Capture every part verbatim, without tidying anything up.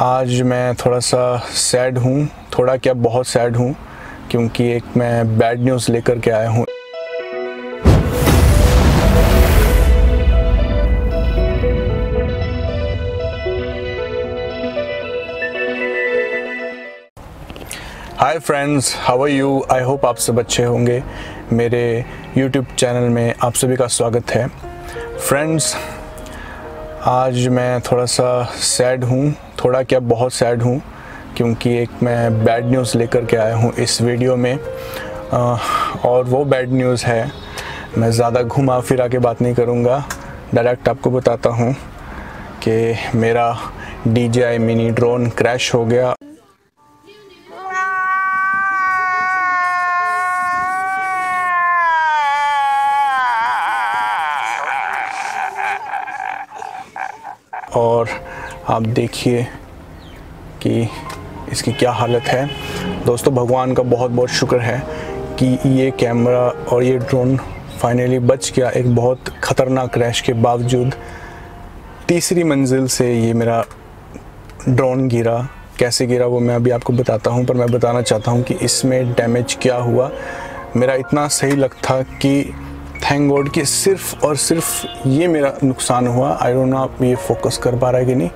आज मैं थोड़ा सा सैड हूँ, थोड़ा क्या बहुत सैड हूँ, क्योंकि एक मैं बैड न्यूज़ लेकर के आया हूँ। Hi friends, how are you? I hope आप सब अच्छे होंगे। मेरे यूट्यूब चैनल में आप सभी का स्वागत है। फ्रेंड्स, आज मैं थोड़ा सा सैड हूँ, थोड़ा क्या बहुत सैड हूँ, क्योंकि एक मैं बैड न्यूज़ लेकर के आया हूँ इस वीडियो में। आ, और वो बैड न्यूज़ है, मैं ज़्यादा घुमा फिरा के बात नहीं करूँगा, डायरेक्ट आपको बताता हूँ कि मेरा D J I mini drone crash हो गया। और आप देखिए कि इसकी क्या हालत है। दोस्तों, भगवान का बहुत बहुत शुक्र है कि ये कैमरा और ये ड्रोन फाइनली बच गया। एक बहुत ख़तरनाक क्रैश के बावजूद तीसरी मंजिल से ये मेरा ड्रोन गिरा। कैसे गिरा वो मैं अभी आपको बताता हूँ, पर मैं बताना चाहता हूँ कि इसमें डैमेज क्या हुआ। मेरा इतना सही लग था कि थैंक गॉड कि सिर्फ और सिर्फ ये मेरा नुकसान हुआ। आई डोंट नो आप ये फोकस कर पा रहा है कि नहीं।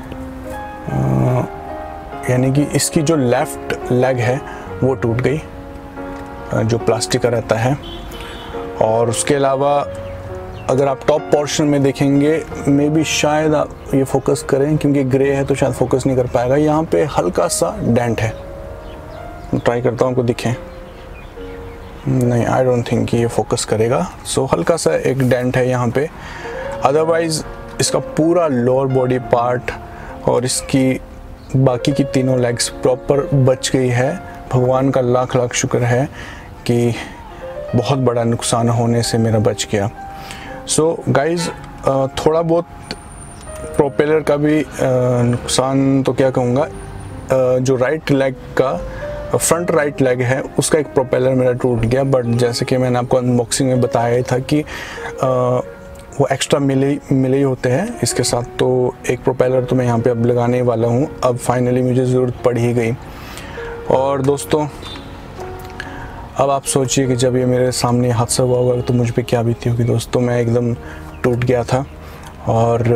यानी कि इसकी जो लेफ़्ट लेग है वो टूट गई, जो प्लास्टिक का रहता है। और उसके अलावा अगर आप टॉप पोर्शन में देखेंगे, मे बी शायद आप ये फोकस करें, क्योंकि ग्रे है तो शायद फोकस नहीं कर पाएगा। यहाँ पे हल्का सा डेंट है, ट्राई करता हूँ आपको दिखें। नहीं, आई डोंट थिंक कि ये फोकस करेगा। सो so, हल्का सा एक डेंट है यहाँ पे। अदरवाइज़ इसका पूरा लोअर बॉडी पार्ट और इसकी बाकी की तीनों लेग्स प्रॉपर बच गई है। भगवान का लाख लाख शुक्र है कि बहुत बड़ा नुकसान होने से मेरा बच गया। सो so, गाइज़, थोड़ा बहुत प्रोपेलर का भी नुकसान तो क्या कहूँगा, जो राइट लेग का फ्रंट राइट लेग है उसका एक प्रोपेलर मेरा टूट गया। बट जैसे कि मैंने आपको अनबॉक्सिंग में बताया था कि आ, वो एक्स्ट्रा मिले मिले ही होते हैं इसके साथ। तो एक प्रोपेलर तो मैं यहाँ पे अब लगाने वाला हूँ। अब फाइनली मुझे ज़रूरत पड़ ही गई। और दोस्तों, अब आप सोचिए कि जब ये मेरे सामने हादसा हुआ होगा तो मुझ पे क्या बीती होगी। दोस्तों, मैं एकदम टूट गया था और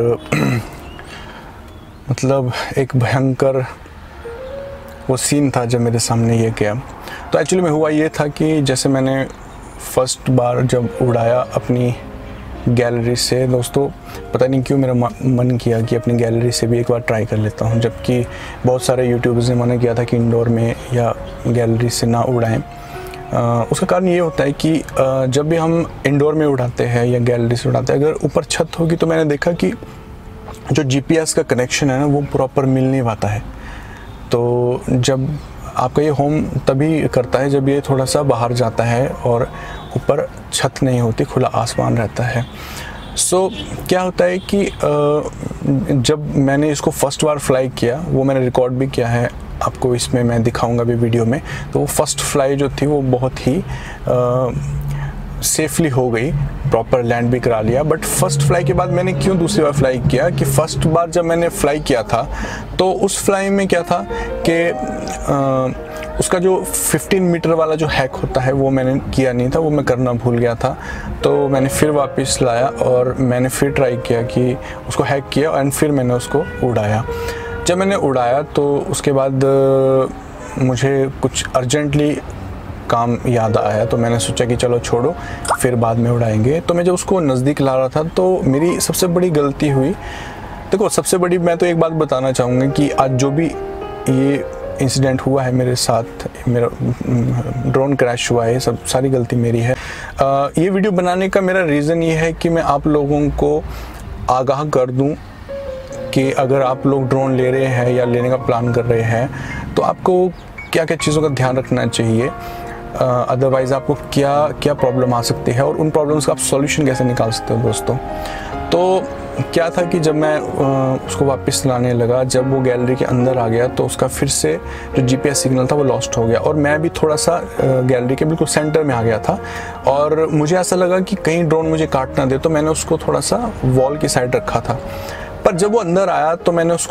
मतलब एक भयंकर वो सीन था जब मेरे सामने ये गया। तो एक्चुअली में हुआ ये था कि जैसे मैंने फर्स्ट बार जब उड़ाया अपनी गैलरी से, दोस्तों पता नहीं क्यों मेरा मन किया कि अपनी गैलरी से भी एक बार ट्राई कर लेता हूँ। जबकि बहुत सारे यूट्यूबर्स ने मना किया था कि इंडोर में या गैलरी से ना उड़ाएं। उसका कारण ये होता है कि आ, जब भी हम इंडोर में उड़ाते हैं या गैलरी से उड़ाते हैं, अगर ऊपर छत होगी तो मैंने देखा कि जो जी पी एस का कनेक्शन है ना वो प्रॉपर मिल नहीं पाता है। तो जब आपका ये होम तभी करता है जब ये थोड़ा सा बाहर जाता है और ऊपर छत नहीं होती, खुला आसमान रहता है। सो so, क्या होता है कि जब मैंने इसको फर्स्ट बार फ्लाई किया, वो मैंने रिकॉर्ड भी किया है, आपको इसमें मैं दिखाऊंगा भी वीडियो में। तो वो फर्स्ट फ्लाई जो थी वो बहुत ही सेफली हो गई, प्रॉपर लैंड भी करा लिया। बट फर्स्ट फ्लाई के बाद मैंने क्यों दूसरी बार फ्लाई किया कि फ़र्स्ट बार जब मैंने फ्लाई किया था तो उस फ्लाई में क्या था कि उसका जो पंद्रह मीटर वाला जो हैक होता है वो मैंने किया नहीं था, वो मैं करना भूल गया था। तो मैंने फिर वापस लाया और मैंने फिर ट्राई किया कि उसको हैक किया एंड फिर मैंने उसको उड़ाया। जब मैंने उड़ाया तो उसके बाद मुझे कुछ अर्जेंटली काम याद आया, तो मैंने सोचा कि चलो छोड़ो, फिर बाद में उड़ाएंगे। तो मैं जब उसको नज़दीक ला रहा था तो मेरी सबसे बड़ी गलती हुई। देखो, सबसे बड़ी मैं तो एक बात बताना चाहूँगा कि आज जो भी ये इंसिडेंट हुआ है मेरे साथ, मेरा ड्रोन क्रैश हुआ है, सब सारी गलती मेरी है। आ, ये वीडियो बनाने का मेरा रीज़न ये है कि मैं आप लोगों को आगाह कर दूँ कि अगर आप लोग ड्रोन ले रहे हैं या लेने का प्लान कर रहे हैं तो आपको क्या क्या चीज़ों का ध्यान रखना चाहिए। अदरवाइज़ आपको क्या क्या प्रॉब्लम आ सकती है और उन प्रॉब्लम्स का आप सॉल्यूशन कैसे निकाल सकते हो। दोस्तों, तो क्या था कि जब मैं आ, उसको वापस लाने लगा, जब वो गैलरी के अंदर आ गया तो उसका फिर से जो जी पी एस सिग्नल था वो लॉस्ट हो गया और मैं भी थोड़ा सा गैलरी के बिल्कुल सेंटर में आ गया था और मुझे ऐसा लगा कि कहीं ड्रोन मुझे काट ना दे, तो मैंने उसको थोड़ा सा वॉल की साइड रखा था। पर जब वो अंदर आया तो मैंने उसको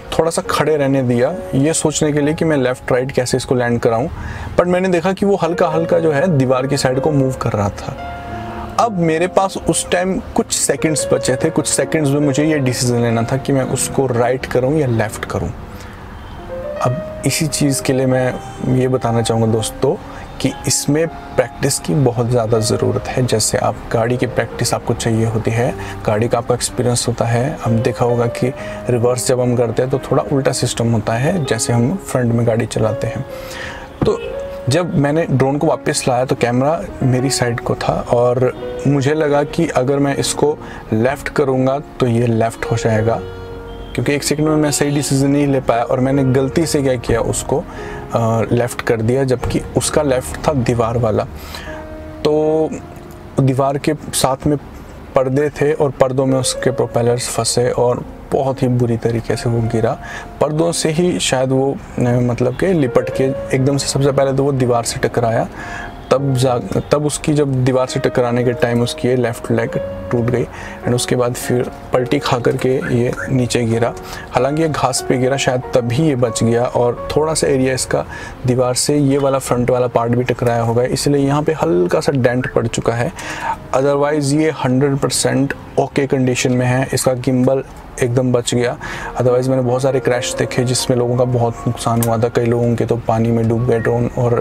थोड़ा सा खड़े रहने दिया, ये सोचने के लिए कि मैं लेफ़्ट राइट कैसे इसको लैंड कराऊं, बट मैंने देखा कि वो हल्का हल्का जो है दीवार की साइड को मूव कर रहा था। अब मेरे पास उस टाइम कुछ सेकंड्स बचे थे, कुछ सेकंड्स में मुझे ये डिसीजन लेना था कि मैं उसको राइट करूं या लेफ़्ट करूं। अब इसी चीज़ के लिए मैं ये बताना चाहूँगा दोस्तों कि इसमें प्रैक्टिस की बहुत ज़्यादा ज़रूरत है। जैसे आप गाड़ी की प्रैक्टिस आपको चाहिए होती है, गाड़ी का आपका एक्सपीरियंस होता है। अब देखा होगा कि रिवर्स जब हम करते हैं तो थोड़ा उल्टा सिस्टम होता है जैसे हम फ्रंट में गाड़ी चलाते हैं। तो जब मैंने ड्रोन को वापस लाया तो कैमरा मेरी साइड को था और मुझे लगा कि अगर मैं इसको लेफ़्ट करूँगा तो ये लेफ़्ट हो जाएगा, क्योंकि एक सेकंड में मैं सही डिसीजन नहीं ले पाया और मैंने गलती से क्या किया, उसको लेफ़्ट कर दिया, जबकि उसका लेफ़्ट था दीवार वाला। तो दीवार के साथ में पर्दे थे और पर्दों में उसके प्रोपेलर्स फंसे और बहुत ही बुरी तरीके से वो गिरा। पर्दों से ही शायद वो मतलब कि लिपट के एकदम से, सबसे पहले तो वो दीवार से टकराया, तब जा तब उसकी जब दीवार से टकराने के टाइम उसकी ये लेफ़्ट लेग टूट गई एंड उसके बाद फिर पलटी खा करके ये नीचे गिरा। हालांकि ये घास पे गिरा, शायद तभी ये बच गया और थोड़ा सा एरिया इसका दीवार से ये वाला फ्रंट वाला पार्ट भी टकराया होगा, इसलिए यहाँ पे हल्का सा डेंट पड़ चुका है। अदरवाइज़ ये हंड्रेड परसेंट ओके कंडीशन में है, इसका गिम्बल एकदम बच गया। अदरवाइज़ मैंने बहुत सारे क्रैश देखे जिसमें लोगों का बहुत नुकसान हुआ था, कई लोगों के तो पानी में डूब गए ड्रोन। और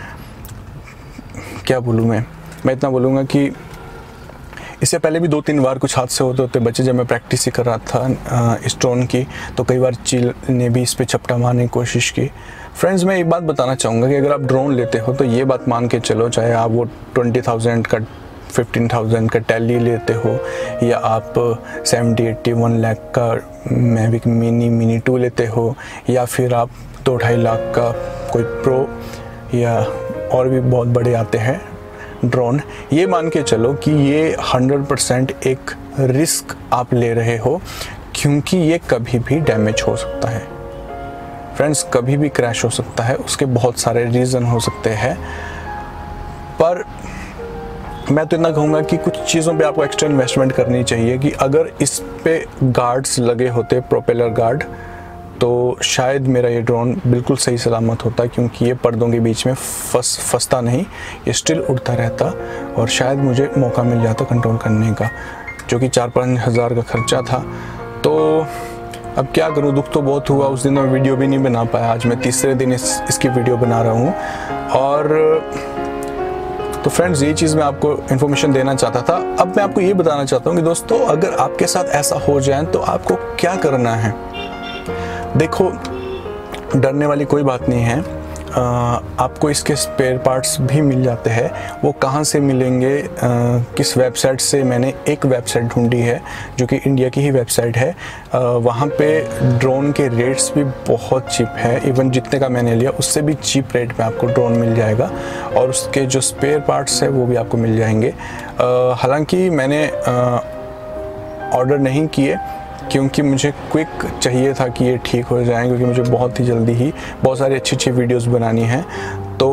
क्या बोलूँ मैं मैं इतना बोलूँगा कि इससे पहले भी दो तीन बार कुछ हादसे होते होते बचे। जब मैं प्रैक्टिस ही कर रहा था इस ड्रोन की तो कई बार चील ने भी इस पर चपटा मारने की कोशिश की। फ्रेंड्स, मैं एक बात बताना चाहूँगा कि अगर आप ड्रोन लेते हो तो ये बात मान के चलो, चाहे आप वो ट्वेंटी थाउजेंड का फिफ्टीन थाउजेंड का टेली लेते हो या आप सेवेंटी एट्टी वन लाख का मैविक मिनी मिनी टू लेते हो या फिर आप दो ढाई लाख का कोई प्रो या और भी बहुत बड़े आते हैं ड्रोन, ये मान के चलो कि ये हंड्रेड परसेंट एक रिस्क आप ले रहे हो, क्योंकि ये कभी भी डैमेज हो सकता है। फ्रेंड्स, कभी भी क्रैश हो सकता है, उसके बहुत सारे रीज़न हो सकते हैं। पर मैं तो इतना कहूँगा कि कुछ चीज़ों पे आपको एक्स्ट्रा इन्वेस्टमेंट करनी चाहिए कि अगर इस पे गार्ड्स लगे होते, प्रोपेलर गार्ड, तो शायद मेरा ये ड्रोन बिल्कुल सही सलामत होता, क्योंकि ये पर्दों के बीच में फंस फंसता नहीं, ये स्टिल उड़ता रहता और शायद मुझे मौका मिल जाता कंट्रोल करने का, जो कि चार पाँच हज़ार का खर्चा था। तो अब क्या करूँ, दुख तो बहुत हुआ। उस दिन मैं वीडियो भी नहीं बना पाया, आज मैं तीसरे दिन इस इसकी वीडियो बना रहा हूँ। और तो फ्रेंड्स, ये चीज़ मैं आपको इन्फॉर्मेशन देना चाहता था। अब मैं आपको ये बताना चाहता हूँ कि दोस्तों, अगर आपके साथ ऐसा हो जाए तो आपको क्या करना है। देखो, डरने वाली कोई बात नहीं है। आ, आपको इसके स्पेयर पार्ट्स भी मिल जाते हैं। वो कहाँ से मिलेंगे, आ, किस वेबसाइट से, मैंने एक वेबसाइट ढूंढी है जो कि इंडिया की ही वेबसाइट है। आ, वहाँ पे ड्रोन के रेट्स भी बहुत चीप है, इवन जितने का मैंने लिया उससे भी चीप रेट में आपको ड्रोन मिल जाएगा और उसके जो स्पेयर पार्ट्स है वो भी आपको मिल जाएंगे। हालांकि मैंने ऑर्डर नहीं किए क्योंकि मुझे क्विक चाहिए था कि ये ठीक हो जाए, क्योंकि मुझे बहुत ही जल्दी ही बहुत सारी अच्छी अच्छी वीडियोस बनानी है। तो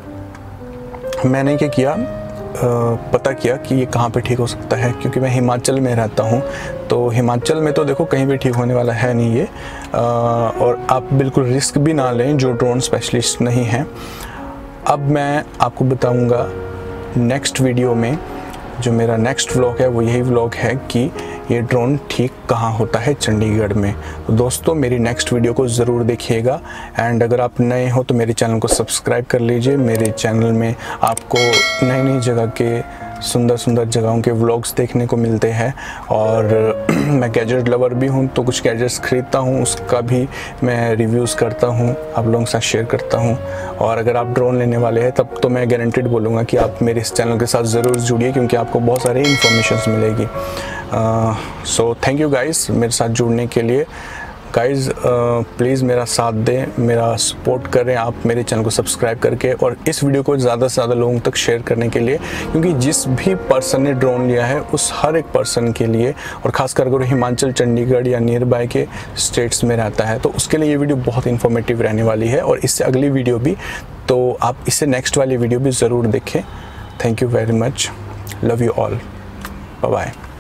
मैंने क्या किया, आ, पता किया कि ये कहाँ पे ठीक हो सकता है, क्योंकि मैं हिमाचल में रहता हूँ। तो हिमाचल में तो देखो कहीं भी ठीक होने वाला है नहीं ये, आ, और आप बिल्कुल रिस्क भी ना लें जो ड्रोन स्पेशलिस्ट नहीं हैं। अब मैं आपको बताऊँगा नेक्स्ट वीडियो में, जो मेरा नेक्स्ट व्लॉग है वो यही व्लॉग है कि ये ड्रोन ठीक कहाँ होता है चंडीगढ़ में। तो दोस्तों, मेरी नेक्स्ट वीडियो को ज़रूर देखिएगा एंड अगर आप नए हो तो मेरे चैनल को सब्सक्राइब कर लीजिए। मेरे चैनल में आपको नई नई जगह के सुंदर सुंदर जगहों के व्लॉग्स देखने को मिलते हैं और मैं गैजेट लवर भी हूँ, तो कुछ गैजेट्स ख़रीदता हूँ, उसका भी मैं रिव्यूज़ करता हूँ, आप लोगों के साथ शेयर करता हूँ। और अगर आप ड्रोन लेने वाले हैं तब तो मैं गारंटेड बोलूँगा कि आप मेरे इस चैनल के साथ ज़रूर जुड़िए, क्योंकि आपको बहुत सारी इन्फॉर्मेशंस मिलेगी। सो थैंक यू गाइस मेरे साथ जुड़ने के लिए। गाइज़ प्लीज़ मेरा साथ दें, मेरा सपोर्ट करें आप मेरे चैनल को सब्सक्राइब करके और इस वीडियो को ज़्यादा से ज़्यादा लोगों तक शेयर करने के लिए, क्योंकि जिस भी पर्सन ने ड्रोन लिया है उस हर एक पर्सन के लिए, और ख़ासकर अगर हिमाचल, चंडीगढ़ या नियर बाय के स्टेट्स में रहता है तो उसके लिए ये वीडियो बहुत इन्फॉर्मेटिव रहने वाली है। और इससे अगली वीडियो भी, तो आप इससे नेक्स्ट वाली वीडियो भी ज़रूर देखें। Thank you very much, love you all, bye bye.